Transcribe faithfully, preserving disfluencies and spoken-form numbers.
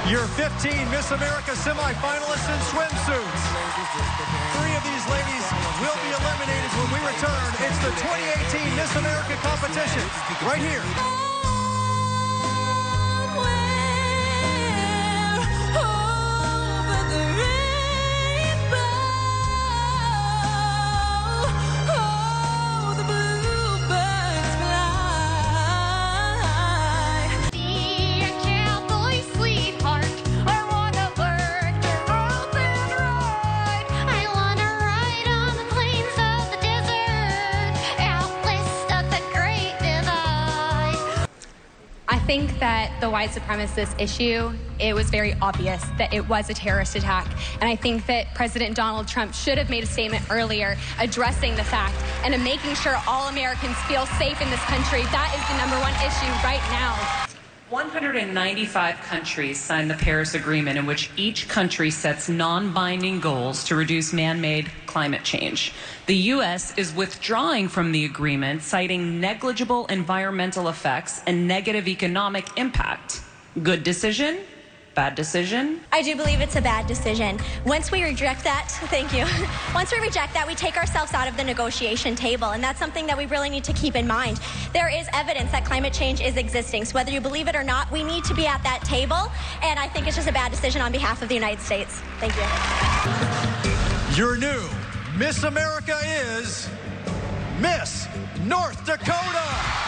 Your fifteen Miss America semifinalists in swimsuits. Three of these ladies will be eliminated when we return. It's the twenty eighteen Miss America competition right here. I think that the white supremacist issue, it was very obvious that it was a terrorist attack. And I think that President Donald Trump should have made a statement earlier addressing the fact and making sure all Americans feel safe in this country. That is the number one issue right now. one hundred ninety-five countries signed the Paris Agreement, in which each country sets non-binding goals to reduce man-made climate change. The U S is withdrawing from the agreement, citing negligible environmental effects and negative economic impact. Good decision? Bad decision? I do believe it's a bad decision. Once we reject that, thank you. Once we reject that, we take ourselves out of the negotiation table, and that's something that we really need to keep in mind. There is evidence that climate change is existing, so whether you believe it or not, we need to be at that table, and I think it's just a bad decision on behalf of the United States. Thank you. Your new Miss America is Miss North Dakota.